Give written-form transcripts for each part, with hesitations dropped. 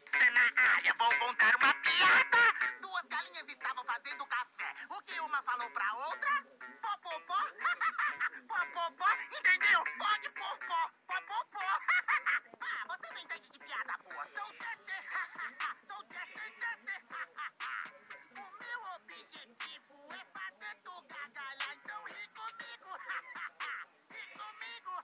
Está na área, vou contar uma piada. Duas galinhas estavam fazendo café. O que uma falou pra outra? Pó, pó, pó. Pó, pó, pó. Entendeu? Pode pôr pó. Pó, pó, pó. Ah, você não entende de piada boa. Sou Chester. Sou Chester, Chester. O meu objetivo é fazer tu gargalhar. Então ri comigo. Ri comigo.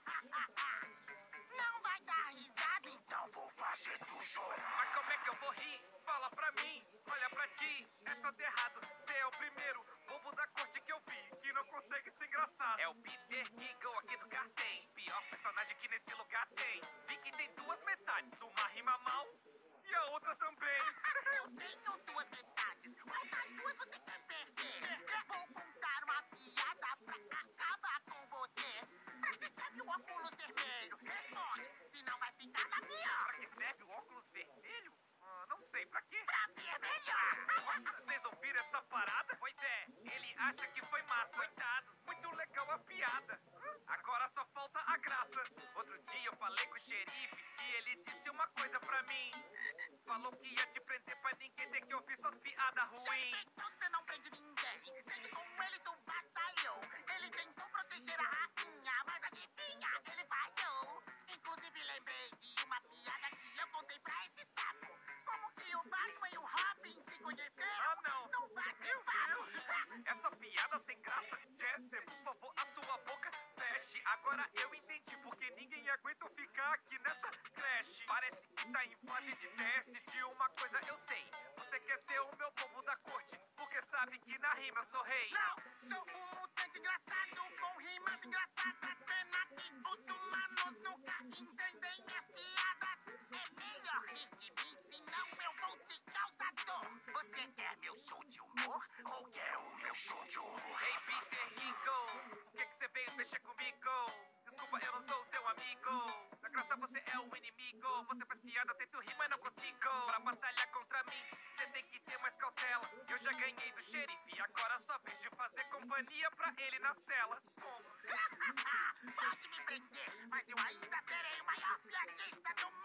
Não vai dar risada, então vou fazer tu chorar. Mas como é que eu vou rir? Fala pra mim, olha pra ti. É todo errado, cê é o primeiro bobo da corte que eu vi, que não consegue ser engraçado. É o Peter Giggle aqui do Cartem. Pior personagem que nesse lugar tem. Vi que tem duas metades, uma rima mal e a outra também. Eu tenho duas metades. Qual das duas você quer perder? Vou contar uma piada pra acabar com você. Pra que serve o óculos vermelho? Responde, senão vai ficar na pior. Pra que serve o óculos vermelho? Não sei, pra quê? Pra ver melhor. Nossa, vocês ouviram essa parada? Pois é, ele acha que foi massa. Coitado, muito legal a piada. Agora só falta a graça. Outro dia eu falei com o xerife e ele disse uma coisa pra mim. Falou que ia te prender pra ninguém ter que ouvir suas piadas ruins. Então você não prende ninguém. Sei que com ele tu batalhou. Ele tentou proteger a rainha, mas adivinha, ele falhou. Inclusive lembrei de uma piada que eu contei pra esse sapo. Como que o Batman e o Robin se conheceram? Ah, não. No bate-papo. Essa piada sem graça. Chester, por favor, a sua boca feche. Agora eu entendi porque ninguém aguenta ficar aqui nessa creche. Parece que tá em fase de teste. De uma coisa eu sei, você quer ser o meu bobo da corte, porque sabe que na rima eu sou rei. Não, sou um mutante engraçado com rimas engraçadas. Pena que os humanos nunca entendem minhas piadas. É melhor rir de mim, senão eu vou te causar dor. Você quer meu show de humor ou quer o meu show de horror? Hey Peter Giggle, por que você veio mexer comigo? Desculpa, eu não sou seu amigo. Na graça você é o inimigo. Você faz piada, eu tento rir, mas não consigo. Pra batalhar contra mim, você tem que ter mais cautela. Eu já ganhei do xerife, agora só vez de fazer companhia pra ele na cela. Toma. Pode me prender, mas eu ainda serei o maior piadista do mundo.